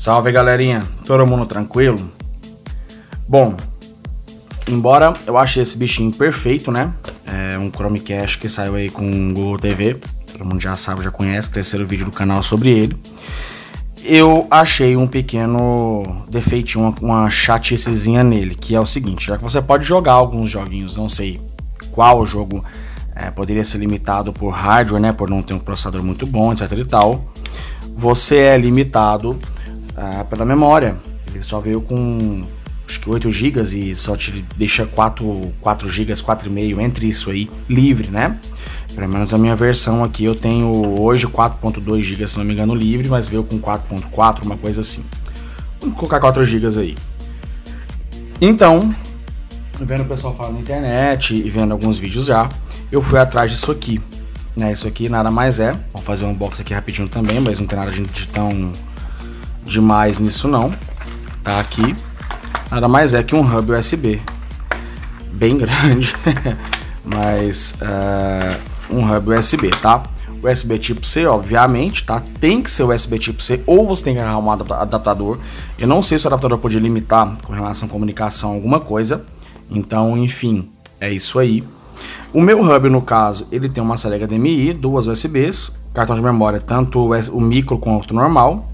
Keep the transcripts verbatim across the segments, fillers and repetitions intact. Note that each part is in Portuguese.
Salve, galerinha, todo mundo tranquilo? Bom, embora eu achei esse bichinho perfeito, né? É um Chromecast que saiu aí com o Google T V, todo mundo já sabe, já conhece, terceiro vídeo do canal sobre ele. Eu achei um pequeno defeitinho, uma, uma chaticezinha nele, que é o seguinte: já que você pode jogar alguns joguinhos, não sei qual jogo é, poderia ser limitado por hardware, né? Por não ter um processador muito bom, etc e tal, você é limitado Ah, pela memória. Ele só veio com acho que oito gigas e só te deixa quatro, quatro gigas, quatro e meio entre isso aí, livre, né? Pelo menos a minha versão aqui eu tenho hoje quatro ponto dois gigas, se não me engano, livre, mas veio com quatro ponto quatro, uma coisa assim. Vamos colocar quatro gigas aí. Então, vendo o pessoal falar na internet e vendo alguns vídeos já, eu fui atrás disso aqui, né? Isso aqui nada mais é, vamos fazer um unboxing aqui rapidinho também, mas não tem nada de tão demais nisso não, tá? Aqui nada mais é que um hub U S B bem grande, mas uh, um hub U S B, tá? U S B tipo C, obviamente, tá? Tem que ser U S B tipo C, ou você tem que arrumar um adaptador. Eu não sei se o adaptador pode limitar com relação à comunicação alguma coisa, então, enfim, é isso aí. O meu hub, no caso, ele tem uma saída H D M I, duas U S Bs, cartão de memória, tanto o micro quanto o normal,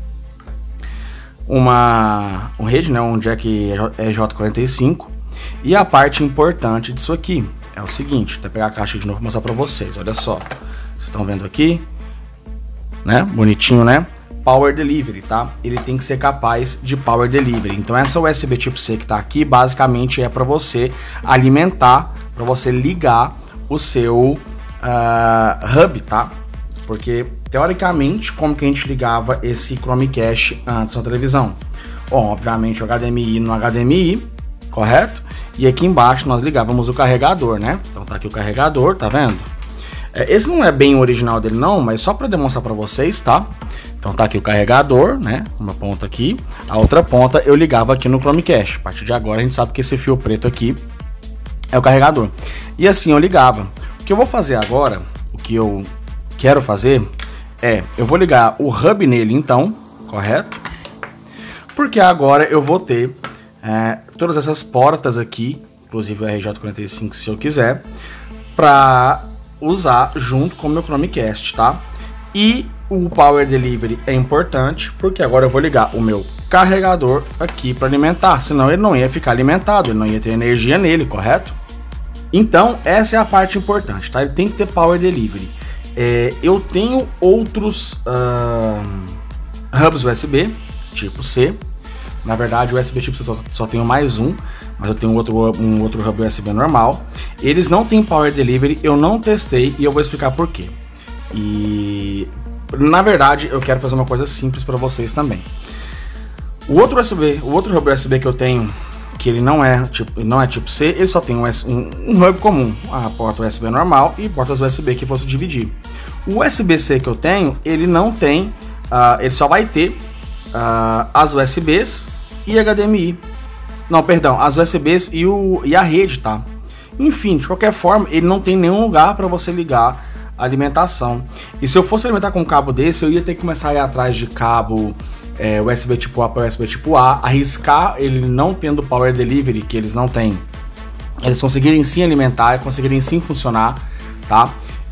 uma um rede, né, um jack E J quarenta e cinco, e a parte importante disso aqui é o seguinte: vou pegar a caixa de novo e mostrar para vocês. Olha só, vocês estão vendo aqui, né, bonitinho, né? Power Delivery, tá? Ele tem que ser capaz de Power Delivery. Então essa U S B tipo C que tá aqui basicamente é para você alimentar, para você ligar o seu uh, hub, tá? Porque, teoricamente, como que a gente ligava esse Chromecast antes na televisão? Bom, obviamente o H D M I no H D M I, correto? E aqui embaixo nós ligávamos o carregador, né? Então tá aqui o carregador, tá vendo? É, esse não é bem o original dele não, mas só para demonstrar para vocês, tá? Então tá aqui o carregador, né? Uma ponta aqui, a outra ponta eu ligava aqui no Chromecast. A partir de agora a gente sabe que esse fio preto aqui é o carregador. E assim eu ligava. O que eu vou fazer agora, o que eu quero fazer é, eu vou ligar o hub nele então, correto? Porque agora eu vou ter é, todas essas portas aqui, inclusive o R J quarenta e cinco se eu quiser, para usar junto com o meu Chromecast, tá? E o Power Delivery é importante, porque agora eu vou ligar o meu carregador aqui para alimentar, senão ele não ia ficar alimentado, ele não ia ter energia nele, correto? Então essa é a parte importante, tá? Ele tem que ter Power Delivery. É, eu tenho outros uh, hubs U S B tipo C. Na verdade, o U S B tipo C só, só tenho mais um, mas eu tenho outro, um outro hub U S B normal. Eles não têm Power Delivery, eu não testei e eu vou explicar por quê. E na verdade, eu quero fazer uma coisa simples para vocês também. O outro U S B, o outro hub U S B que eu tenho, que ele não é tipo, não é tipo C, ele só tem um, um, um hub comum, a porta U S B normal e portas U S B que eu posso dividir. O U S B C que eu tenho, ele não tem, uh, ele só vai ter uh, as U S Bs e H D M I. Não, perdão, as U S Bs e, o, e a rede, tá? Enfim, de qualquer forma, ele não tem nenhum lugar para você ligar a alimentação. E se eu fosse alimentar com um cabo desse, eu ia ter que começar a ir atrás de cabo É, U S B tipo A para U S B tipo A, arriscar ele não tendo Power Delivery, que eles não têm, eles conseguirem sim alimentar, conseguirem sim funcionar, tá?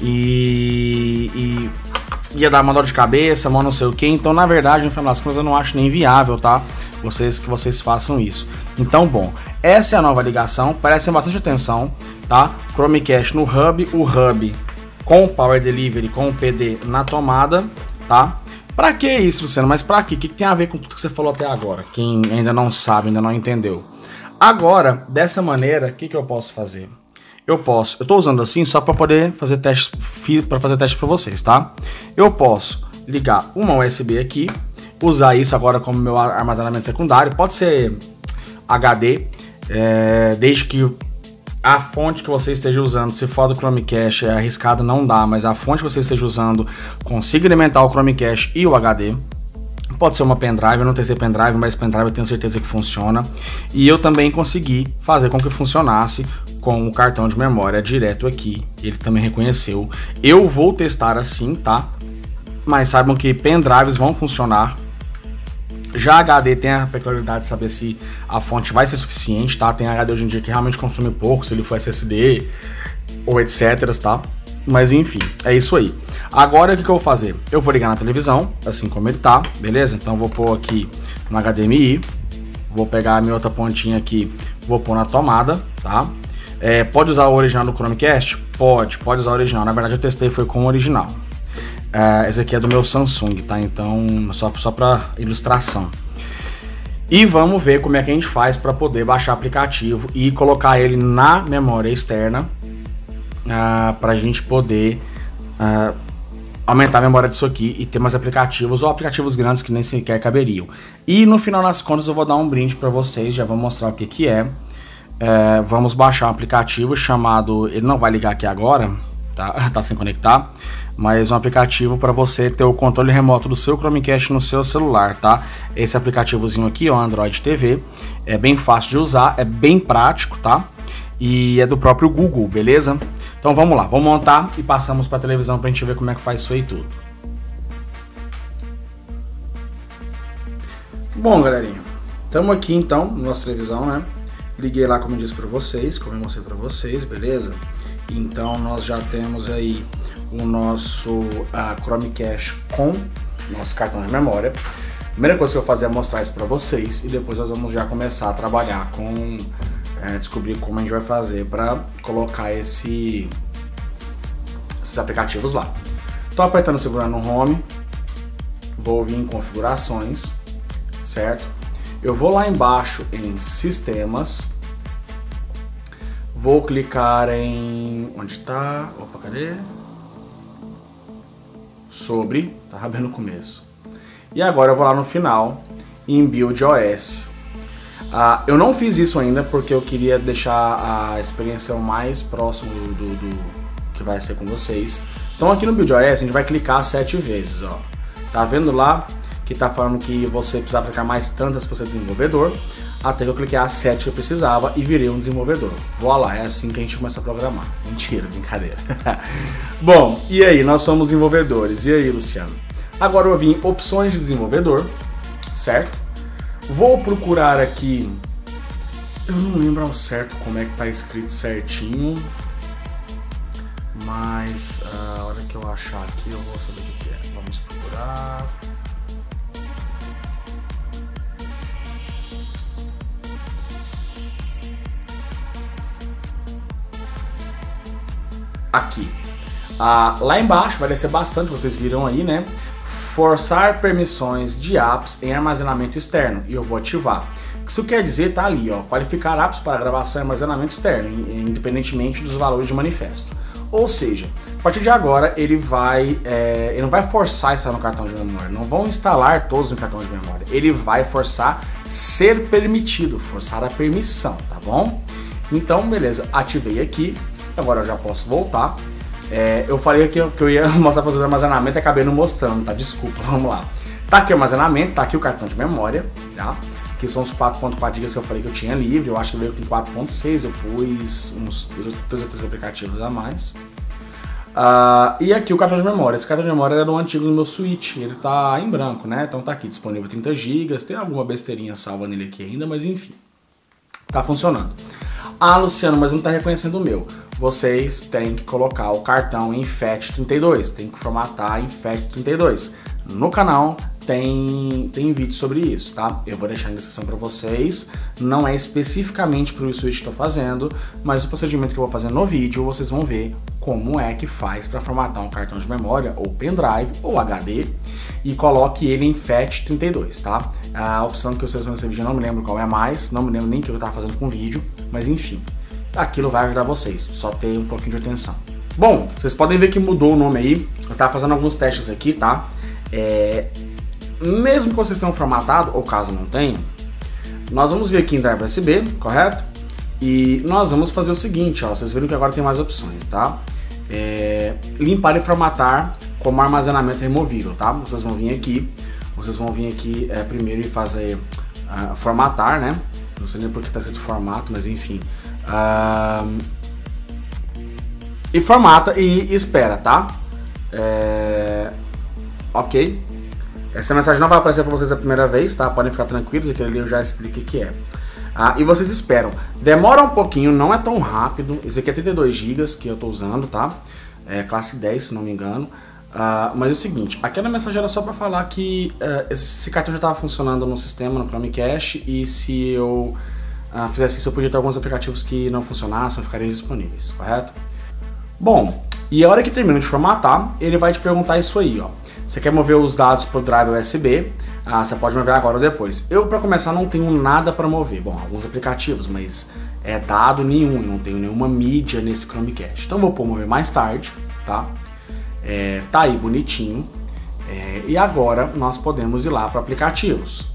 E, e ia dar uma dor de cabeça, uma não sei o que. Então, na verdade, no final das contas, eu não acho nem viável, tá? Vocês que vocês façam isso. Então, bom, essa é a nova ligação. Prestem bastante atenção, tá? Chromecast no hub, o hub com o Power Delivery, com o P D na tomada, tá? Pra que isso, Luciano? Mas pra quê? O que tem a ver com tudo que você falou até agora? Quem ainda não sabe, ainda não entendeu. Agora, dessa maneira, o que, que eu posso fazer? Eu posso, eu tô usando assim só para poder fazer testes, para fazer testes para vocês, tá? Eu posso ligar uma U S B aqui, usar isso agora como meu armazenamento secundário, pode ser H D, é, desde que a fonte que você esteja usando, se for do Chromecast, é arriscado, não dá, mas a fonte que você esteja usando consiga alimentar o Chromecast e o H D. Pode ser uma pendrive, eu não testei pendrive, mas pendrive eu tenho certeza que funciona. E eu também consegui fazer com que funcionasse com o cartão de memória direto aqui. Ele também reconheceu. Eu vou testar assim, tá? Mas saibam que pendrives vão funcionar. Já H D tem a peculiaridade de saber se a fonte vai ser suficiente, tá? Tem H D hoje em dia que realmente consome pouco, se ele for S S D ou etc, tá? Mas enfim, é isso aí. Agora o que, que eu vou fazer? Eu vou ligar na televisão, assim como ele tá, beleza? Então eu vou pôr aqui no H D M I, vou pegar a minha outra pontinha aqui, vou pôr na tomada, tá? É, pode usar o original do Chromecast? Pode, pode usar o original. Na verdade eu testei, foi com o original. É, esse aqui é do meu Samsung, tá? Então, só, só para ilustração. E vamos ver como é que a gente faz para poder baixar o aplicativo e colocar ele na memória externa, uh, para a gente poder uh, aumentar a memória disso aqui e ter mais aplicativos ou aplicativos grandes que nem sequer caberiam. E no final das contas eu vou dar um brinde para vocês, já vou mostrar o que que é. Uh, vamos baixar um aplicativo chamado, ele não vai ligar aqui agora, tá, tá sem conectar, mas um aplicativo para você ter o controle remoto do seu Chromecast no seu celular, tá? Esse aplicativozinho aqui, ó, Android T V, é bem fácil de usar, é bem prático, tá? E é do próprio Google, beleza? Então vamos lá, vamos montar e passamos para a televisão para a gente ver como é que faz isso aí tudo. Bom, galerinha, estamos aqui então na nossa televisão, né? Liguei lá como eu disse para vocês, como eu mostrei para vocês, beleza? Então nós já temos aí o nosso uh, Chromecast com nosso cartão de memória. A primeira coisa que eu vou fazer é mostrar isso para vocês e depois nós vamos já começar a trabalhar com uh, descobrir como a gente vai fazer para colocar esse, esses aplicativos lá. Estou apertando, segurando no Home, vou vir em configurações, certo? Eu vou lá embaixo em Sistemas. Vou clicar em... onde tá? Opa, cadê? Sobre, tava bem no começo. E agora eu vou lá no final, em Build O S. Ah, eu não fiz isso ainda porque eu queria deixar a experiência o mais próximo do, do, do que vai ser com vocês. Então aqui no Build O S a gente vai clicar sete vezes, ó. Tá vendo lá que tá falando que você precisa aplicar mais tantas para ser desenvolvedor? Até que eu cliquei as sete que eu precisava e virei um desenvolvedor. Vou lá, é assim que a gente começa a programar. Mentira, brincadeira. Bom, e aí, nós somos desenvolvedores. E aí, Luciano? Agora eu vim em opções de desenvolvedor, certo? Vou procurar aqui... eu não lembro ao certo como é que tá escrito certinho. Mas a hora que eu achar aqui eu vou saber o que é. Vamos procurar... aqui. Ah, lá embaixo vai descer bastante, vocês viram aí, né? Forçar permissões de apps em armazenamento externo. E eu vou ativar. Isso quer dizer, tá ali, ó, qualificar apps para gravação e armazenamento externo, independentemente dos valores de manifesto. Ou seja, a partir de agora ele vai, é, ele não vai forçar estar no cartão de memória, não vão instalar todos no cartão de memória. Ele vai forçar ser permitido, forçar a permissão, tá bom? Então, beleza, ativei aqui. Agora eu já posso voltar. É, eu falei que eu, que eu ia mostrar para vocês o armazenamento e acabei não mostrando, tá? Desculpa, vamos lá. Tá aqui o armazenamento, tá aqui o cartão de memória, tá? Que são os quatro ponto quatro gigas que eu falei que eu tinha livre. Eu acho que veio com quatro ponto seis, eu pus uns dois ou três aplicativos a mais. Uh, e aqui o cartão de memória. Esse cartão de memória era do antigo no meu Switch, ele tá em branco, né? Então tá aqui disponível trinta gigas, tem alguma besteirinha salva nele aqui ainda, mas enfim, tá funcionando. Ah, Luciano, mas não está reconhecendo o meu. Vocês têm que colocar o cartão em F A T trinta e dois, tem que formatar em F A T trinta e dois. No canal tem, tem vídeo sobre isso, tá? Eu vou deixar na descrição para vocês. Não é especificamente para o Switch que estou fazendo, mas o procedimento que eu vou fazer no vídeo, vocês vão ver como é que faz para formatar um cartão de memória, ou pendrive, ou H D, e coloque ele em F A T trinta e dois, tá? A opção que eu selecionei nesse vídeo eu não me lembro qual é mais, não me lembro nem o que eu estava fazendo com o vídeo, mas enfim, aquilo vai ajudar vocês, só ter um pouquinho de atenção. Bom, vocês podem ver que mudou o nome aí, eu estava fazendo alguns testes aqui, tá? É... Mesmo que vocês tenham formatado, ou caso não tenham, nós vamos vir aqui em Drive U S B, correto? E nós vamos fazer o seguinte, ó, vocês viram que agora tem mais opções, tá? É... Limpar e formatar como armazenamento removível, tá? Vocês vão vir aqui, vocês vão vir aqui é, primeiro e fazer uh, formatar, né? Não sei nem porque tá escrito formato, mas enfim. Uh... E formata e espera, tá? É... Ok. Essa mensagem não vai aparecer para vocês a primeira vez, tá? Podem ficar tranquilos, aquilo ali eu já explico o que é. Ah, e vocês esperam. Demora um pouquinho, não é tão rápido. Esse aqui é trinta e dois gigas que eu tô usando, tá? É classe dez, se não me engano. Ah, mas é o seguinte, aquela mensagem era só para falar que uh, esse cartão já estava funcionando no sistema, no Chromecast, e se eu uh, fizesse isso, eu podia ter alguns aplicativos que não funcionassem, ficariam disponíveis, correto? Bom, e a hora que termina de formatar, ele vai te perguntar isso aí, ó. Você quer mover os dados para o drive U S B? Ah, você pode mover agora ou depois. Eu, para começar, não tenho nada para mover. Bom, alguns aplicativos, mas é dado nenhum, eu não tenho nenhuma mídia nesse Chromecast. Então vou pôr mover mais tarde, tá? É, tá aí bonitinho. É, e agora nós podemos ir lá para aplicativos.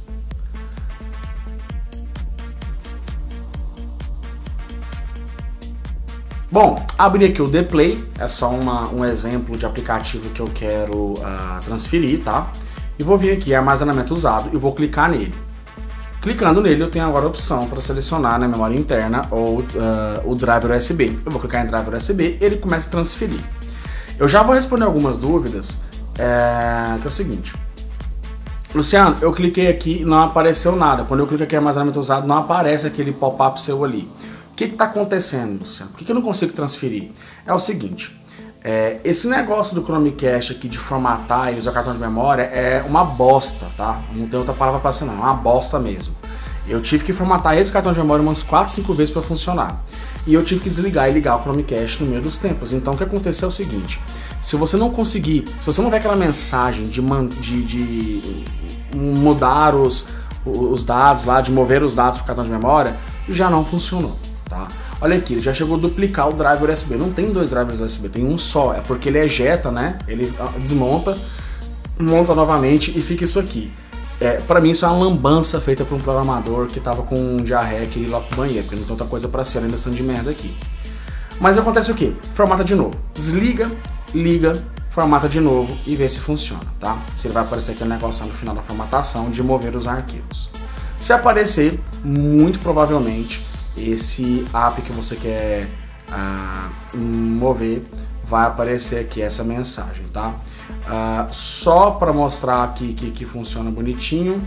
Bom, abri aqui o Dplay, é só uma, um exemplo de aplicativo que eu quero uh, transferir, tá? E vou vir aqui, armazenamento usado, e vou clicar nele. Clicando nele, eu tenho agora a opção para selecionar na memória interna ou uh, o driver U S B. Eu vou clicar em driver U S B, ele começa a transferir. Eu já vou responder algumas dúvidas, é, que é o seguinte. Luciano, eu cliquei aqui e não apareceu nada. Quando eu clico aqui em armazenamento usado, não aparece aquele pop-up seu ali. O que está acontecendo, Luciano? Por que, que eu não consigo transferir? É o seguinte, é, esse negócio do Chromecast aqui de formatar e usar cartão de memória é uma bosta, tá? Não tem outra palavra para ser não, é uma bosta mesmo. Eu tive que formatar esse cartão de memória umas quatro, cinco vezes para funcionar. E eu tive que desligar e ligar o Chromecast no meio dos tempos. Então o que aconteceu é o seguinte, se você não conseguir, se você não ver aquela mensagem de, man, de, de mudar os, os dados lá, de mover os dados para o cartão de memória, já não funcionou. Tá? Olha aqui, ele já chegou a duplicar o driver U S B. Não tem dois drivers U S B, tem um só. É porque ele ejeta, né? Ele desmonta, monta novamente e fica isso aqui. É, pra mim isso é uma lambança feita por um programador que tava com um diarreia aqui lá pro banheiro, porque não tem outra coisa pra ser além dessa de merda aqui. Mas acontece o quê? Formata de novo. Desliga, liga, formata de novo e vê se funciona, tá? Se ele vai aparecer aquele negócio no final da formatação de mover os arquivos. Se aparecer, muito provavelmente esse app que você quer uh, mover vai aparecer aqui essa mensagem, tá? Uh, só para mostrar aqui que, que funciona bonitinho,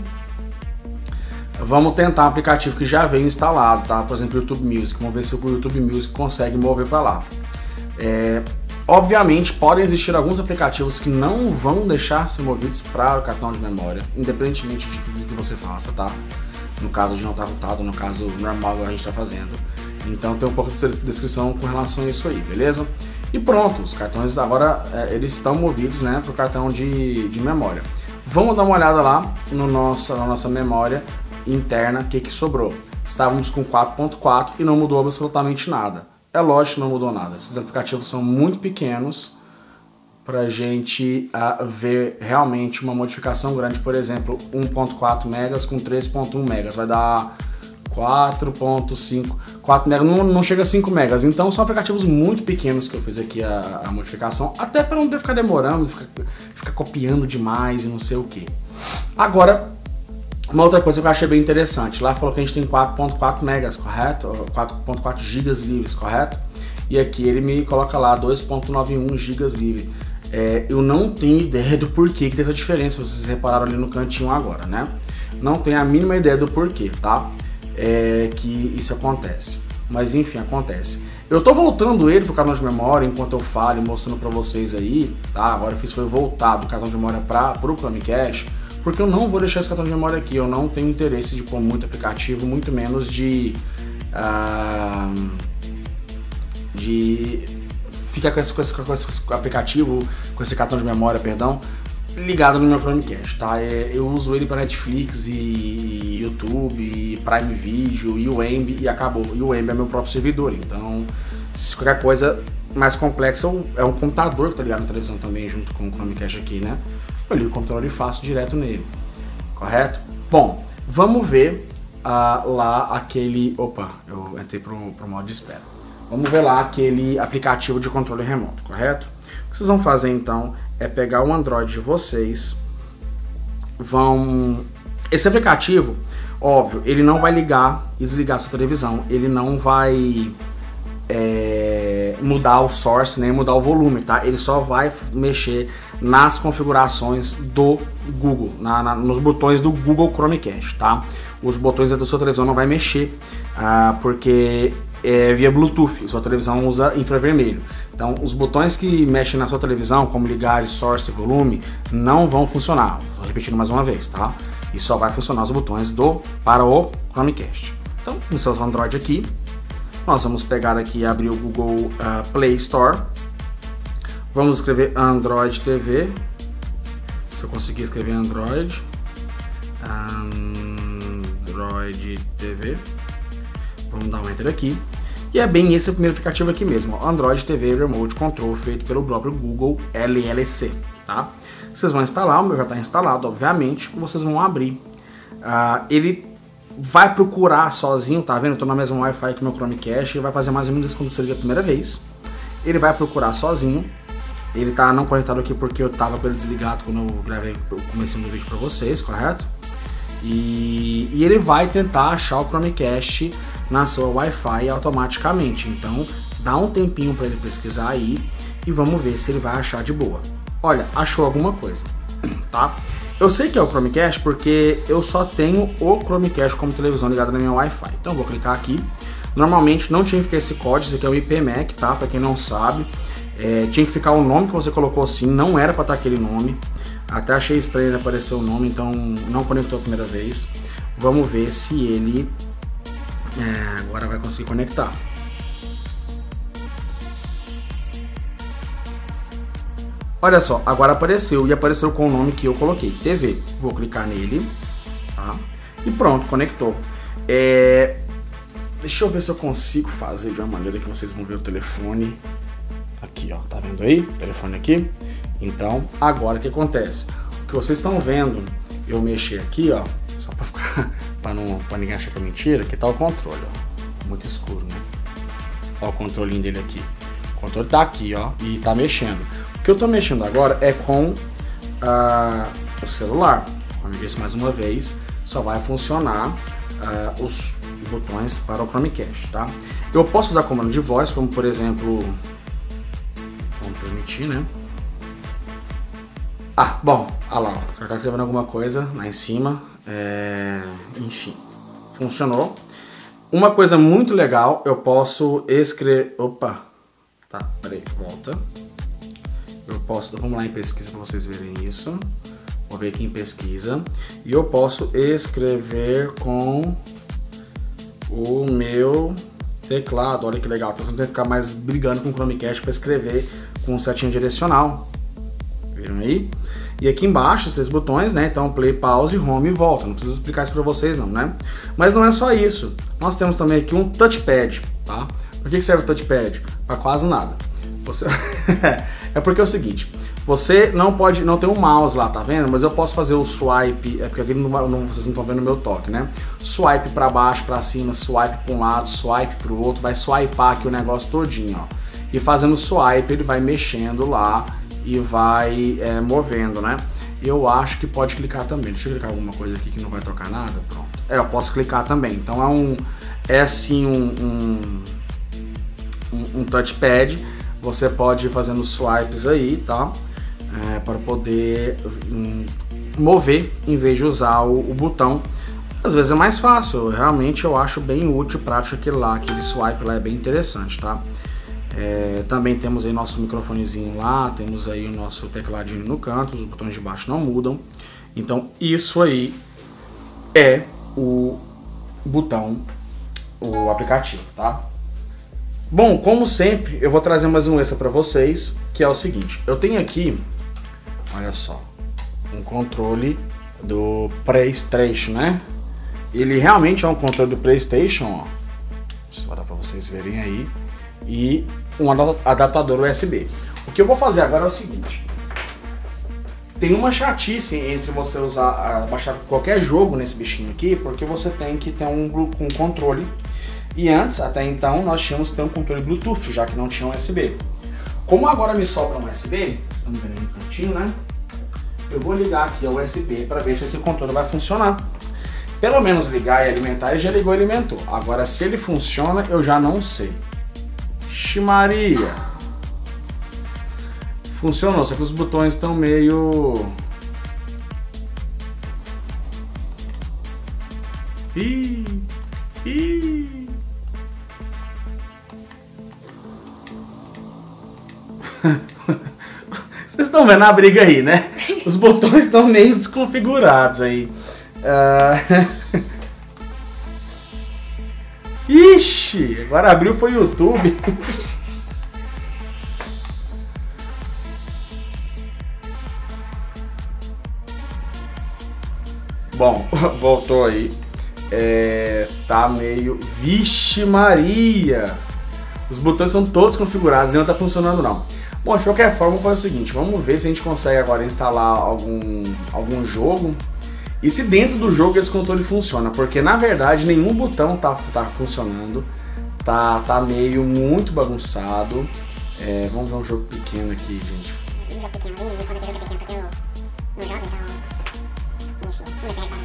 vamos tentar um aplicativo que já veio instalado, tá? Por exemplo, YouTube Music. Vamos ver se o YouTube Music consegue mover para lá. É, obviamente, podem existir alguns aplicativos que não vão deixar ser movidos para o cartão de memória, independentemente de tudo que você faça, tá? No caso de não estar routado, no caso normal que a gente está fazendo. Então tem um pouco de descrição com relação a isso aí, beleza? E pronto, os cartões agora é, eles estão movidos, né, para o cartão de, de memória. Vamos dar uma olhada lá no nosso, na nossa memória interna, o que, que sobrou. Estávamos com quatro ponto quatro e não mudou absolutamente nada. É lógico que não mudou nada, esses aplicativos são muito pequenos para a gente uh, ver realmente uma modificação grande. Por exemplo, um ponto quatro megas com três ponto um megas, vai dar quatro ponto cinco, quatro megas, não, não chega a cinco megas. Então são aplicativos muito pequenos que eu fiz aqui a, a modificação, até para não ter que ficar demorando, ficar, ficar copiando demais e não sei o que. Agora, uma outra coisa que eu achei bem interessante, lá falou que a gente tem quatro ponto quatro megas, correto? quatro ponto quatro gigas livres, correto? E aqui ele me coloca lá dois ponto noventa e um gigas livre. É, eu não tenho ideia do porquê que tem essa diferença, vocês repararam ali no cantinho agora, né? Não tenho a mínima ideia do porquê, tá? É, que isso acontece. Mas enfim, acontece. Eu tô voltando ele pro cartão de memória enquanto eu falo, mostrando pra vocês aí, tá? Agora eu fiz foi voltar do cartão de memória para pro Chromecast, porque eu não vou deixar esse cartão de memória aqui. Eu não tenho interesse de pôr muito aplicativo, muito menos de... Uh, de... fica com esse, com, esse, com esse aplicativo, com esse cartão de memória, perdão, ligado no meu Chromecast, tá? Eu uso ele para Netflix e YouTube, e Prime Video e o Emb e acabou. E o Emb é meu próprio servidor, então se qualquer coisa mais complexa é um computador que tá ligado na televisão também junto com o Chromecast aqui, né? Eu ligo o computador e faço direto nele, correto? Bom, vamos ver uh, lá aquele... Opa, eu entrei pro, pro modo de espera. Vamos ver lá aquele aplicativo de controle remoto, correto? O que vocês vão fazer então é pegar o Android de vocês, vão... Esse aplicativo, óbvio, ele não vai ligar e desligar a sua televisão, ele não vai é, mudar o source nem mudar o volume, tá? Ele só vai mexer nas configurações do Google, na, na, nos botões do Google Chromecast, tá? Os botões da sua televisão não vai mexer, uh, porque é via Bluetooth, sua televisão usa infravermelho. Então, os botões que mexem na sua televisão, como ligar, source e volume, não vão funcionar. Vou repetindo mais uma vez, tá? E só vai funcionar os botões do para o Chromecast. Então, no seu Android aqui, nós vamos pegar aqui e abrir o Google uh, Play Store. Vamos escrever Android T V. Se eu conseguir escrever Android. Android T V. Vamos dar um enter aqui. E é bem esse o primeiro aplicativo aqui mesmo, ó, Android T V Remote Control, feito pelo próprio Google L L C, tá? Vocês vão instalar, o meu já está instalado, obviamente, vocês vão abrir. Uh, ele vai procurar sozinho, tá vendo? Eu tô na mesma Wi-Fi que o meu Chromecast, ele vai fazer mais ou menos isso quando você liga a primeira vez. Ele vai procurar sozinho. Ele tá não conectado aqui porque eu tava com ele desligado quando eu gravei o começo do vídeo para vocês, correto? E, e ele vai tentar achar o Chromecast na sua Wi-Fi automaticamente. Então dá um tempinho para ele pesquisar aí e vamos ver se ele vai achar de boa. Olha, achou alguma coisa, tá? Eu sei que é o Chromecast porque eu só tenho o Chromecast como televisão ligada na minha Wi-Fi. Então eu vou clicar aqui. Normalmente não tinha que ficar esse código, esse aqui é o I P M A C, tá? Para quem não sabe, é, tinha que ficar o nome que você colocou assim, não era para estar aquele nome. Até achei estranho ele aparecer o nome, então não conectou a primeira vez. Vamos ver se ele é, agora vai conseguir conectar. Olha só, agora apareceu e apareceu com o nome que eu coloquei, T V. Vou clicar nele, tá? E pronto, conectou. É... Deixa eu ver se eu consigo fazer de uma maneira que vocês vão ver o telefone. Aqui, ó, tá vendo aí? O telefone aqui. Então, agora o que acontece? O que vocês estão vendo, eu mexer aqui, ó, só pra ficar, pra, não, pra ninguém achar que é mentira, que tá o controle, ó. Muito escuro, né? Ó o controlinho dele aqui. O controle tá aqui, ó, e tá mexendo. O que eu tô mexendo agora é com uh, o celular. Como eu disse mais uma vez, só vai funcionar uh, os botões para o Chromecast, tá? Eu posso usar comando de voz, como por exemplo, vamos permitir, né? Ah, bom, olha lá, ó, já tá escrevendo alguma coisa lá em cima, é... enfim, funcionou. Uma coisa muito legal, eu posso escrever, opa, tá, peraí, volta. Eu posso, vamos lá em pesquisa para vocês verem isso. Vou ver aqui em pesquisa. E eu posso escrever com o meu teclado. Olha que legal. Então você não tem que ficar mais brigando com o Chromecast para escrever com setinha direcional. Viram aí? E aqui embaixo, esses botões, né? Então play, pause, home e volta. Não precisa explicar isso para vocês não, né? Mas não é só isso. Nós temos também aqui um touchpad, tá? Para que serve o touchpad? Para quase nada. Você... é porque é o seguinte, você não pode, não tem um mouse lá, tá vendo? Mas eu posso fazer o swipe, é porque aqui não, não, vocês não estão vendo o meu toque, né? Swipe para baixo, para cima, swipe para um lado, swipe para o outro, vai swipar aqui o negócio todinho, ó. E fazendo swipe, ele vai mexendo lá e vai é, movendo, né? Eu acho que pode clicar também. Deixa eu clicar alguma coisa aqui que não vai tocar nada, pronto. É, eu posso clicar também. Então é um, é assim um, um, um, um touchpad. Você pode ir fazendo swipes aí, tá? É, para poder hum, mover em vez de usar o, o botão. Às vezes é mais fácil, realmente eu acho bem útil, prático aquele lá, aquele swipe lá é bem interessante, tá? É, também temos aí nosso microfonezinho lá, temos aí o nosso tecladinho no canto, os botões de baixo não mudam. Então isso aí é o botão, o aplicativo, tá? Bom, como sempre, eu vou trazer mais um extra para vocês, que é o seguinte, eu tenho aqui, olha só, um controle do PlayStation, né? Ele realmente é um controle do PlayStation, ó, só dá para vocês verem aí, e um adaptador U S B. O que eu vou fazer agora é o seguinte, tem uma chatice entre você usar, baixar qualquer jogo nesse bichinho aqui, porque você tem que ter um, um controle. E antes, até então, nós tínhamos que ter um controle Bluetooth, já que não tinha U S B. Como agora me sobra um U S B, vocês estão vendo aí no cantinho, né? Eu vou ligar aqui a U S B para ver se esse controle vai funcionar. Pelo menos ligar e alimentar, ele já ligou e alimentou. Agora, se ele funciona, eu já não sei. Ixi Maria! Funcionou, só que os botões estão meio... Ih! Ih! Vocês estão vendo a briga aí, né? Os botões estão meio desconfigurados aí. Uh... Ixi! Agora abriu foi o YouTube. Bom, voltou aí. É, tá meio... Vixe Maria! Os botões são todos configurados e não tá funcionando não. Bom, de qualquer forma, vamos fazer o seguinte. Vamos ver se a gente consegue agora instalar algum, algum jogo. E se dentro do jogo esse controle funciona. Porque na verdade nenhum botão tá, tá funcionando. Tá, tá meio muito bagunçado. É, vamos ver um jogo pequeno aqui, gente. Um jogo pequeno ali, quando eu jogo pequeno porque eu não jogo, então... Enfim, vamos ver se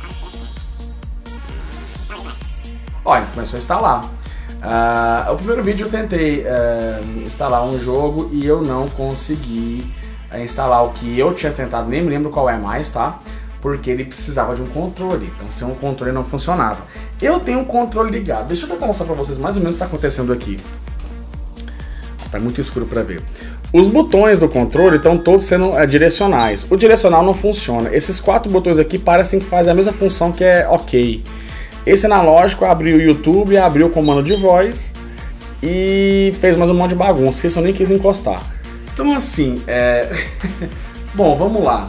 Olha, começou a instalar. Uh, o primeiro vídeo eu tentei uh, instalar um jogo e eu não consegui uh, instalar o que eu tinha tentado, nem me lembro qual é mais, tá? Porque ele precisava de um controle, então sem um controle não funcionava. Eu tenho um controle ligado, deixa eu tentar mostrar pra vocês mais ou menos o que está acontecendo aqui. Tá muito escuro para ver. Os botões do controle estão todos sendo uh, direcionais. O direcional não funciona. Esses quatro botões aqui parecem que fazem a mesma função, que é ok. Esse analógico abriu o YouTube, abriu o comando de voz e fez mais um monte de bagunça, que eu nem quis encostar. Então assim, é... Bom, vamos lá.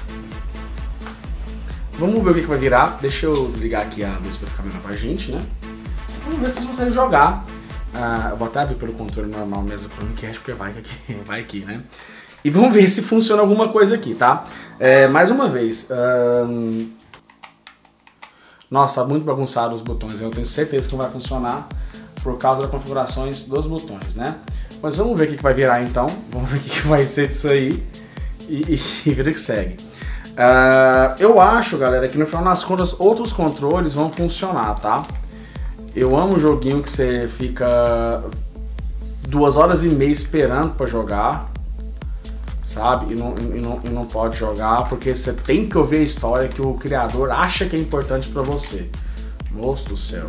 Vamos ver o que, que vai virar. Deixa eu desligar aqui a luz para ficar melhor pra gente, né? Vamos ver se vocês conseguem jogar. Ah, eu vou até abrir pelo controle normal mesmo, o Chromecast, porque vai aqui, vai aqui, né? E vamos ver se funciona alguma coisa aqui, tá? É, mais uma vez... Um... Nossa, tá muito bagunçado os botões, eu tenho certeza que não vai funcionar por causa das configurações dos botões, né? Mas vamos ver o que, que vai virar então, vamos ver o que, que vai ser disso aí e, e, e vida que segue. Uh, eu acho, galera, que no final das contas outros controles vão funcionar, tá? Eu amo o joguinho que você fica duas horas e meia esperando pra jogar, sabe? E não, e, não, e não pode jogar porque você tem que ouvir a história que o criador acha que é importante pra você. Moço do céu.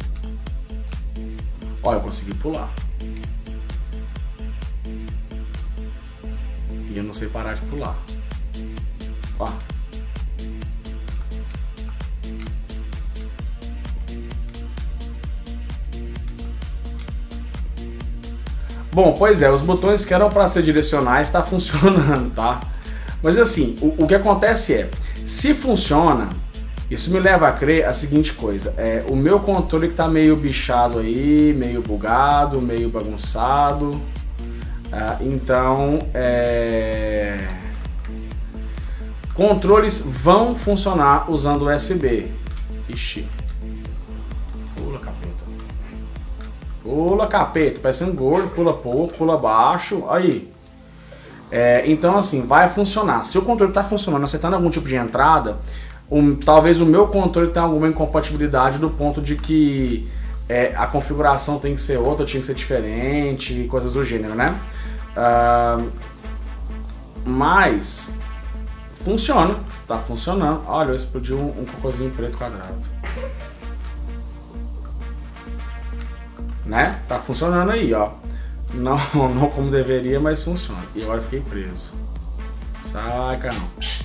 Olha, eu consegui pular. E eu não sei parar de pular. Ó. Bom, pois é, os botões que eram para ser direcionais tá funcionando, tá? Mas assim, o, o que acontece é, se funciona, isso me leva a crer a seguinte coisa, é, o meu controle que tá meio bichado aí, meio bugado, meio bagunçado, ah, então, é... controles vão funcionar usando U S B. Ixi. Pula, capeta. Pula, capeta. Parecendo gordo, pula pouco, pula baixo. Aí. É, então, assim, vai funcionar. Se o controle está funcionando, aceitando algum tipo de entrada, um, talvez o meu controle tenha alguma incompatibilidade do ponto de que é, a configuração tem que ser outra, tinha que ser diferente, coisas do gênero, né? Uh, mas... funciona, tá funcionando. Olha, eu explodi um, um cocôzinho preto quadrado. Né? Tá funcionando aí, ó. Não, não como deveria, mas funciona. E agora eu fiquei preso. Sai, carão.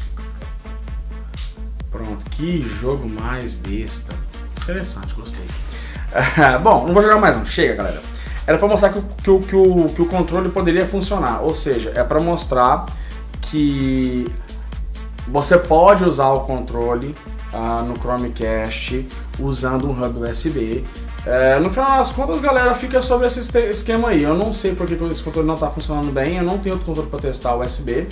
Pronto, que jogo mais besta. Interessante, gostei. Bom, não vou jogar mais não. Chega, galera. Era pra mostrar que o, que o, que o, que o controle poderia funcionar. Ou seja, é pra mostrar que você pode usar o controle uh, no Chromecast usando um hub U S B. Uh, no final das contas, galera, fica sobre esse esquema aí. Eu não sei porque esse controle não está funcionando bem, eu não tenho outro controle para testar o U S B.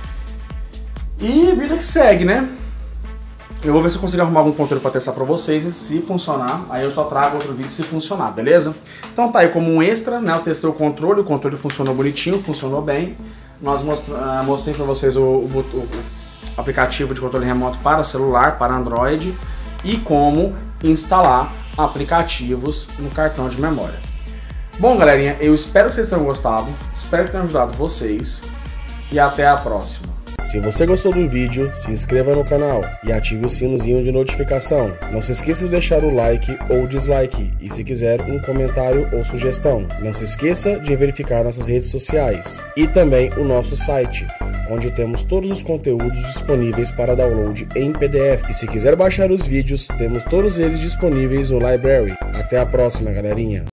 E vida que segue, né? Eu vou ver se eu consigo arrumar algum controle para testar para vocês e se funcionar, aí eu só trago outro vídeo se funcionar, beleza? Então tá aí como um extra, né? Eu testei o controle, o controle funcionou bonitinho, funcionou bem. Nós mostra, uh, mostrei para vocês o, o, o aplicativo de controle remoto para celular, para Android e como instalar aplicativos no cartão de memória. Bom, galerinha, eu espero que vocês tenham gostado, espero que tenha ajudado vocês e até a próxima. Se você gostou do vídeo, se inscreva no canal e ative o sinozinho de notificação. Não se esqueça de deixar o like ou dislike e, se quiser, um comentário ou sugestão. Não se esqueça de verificar nossas redes sociais e também o nosso site, onde temos todos os conteúdos disponíveis para download em P D F. E se quiser baixar os vídeos, temos todos eles disponíveis no Library. Até a próxima, galerinha!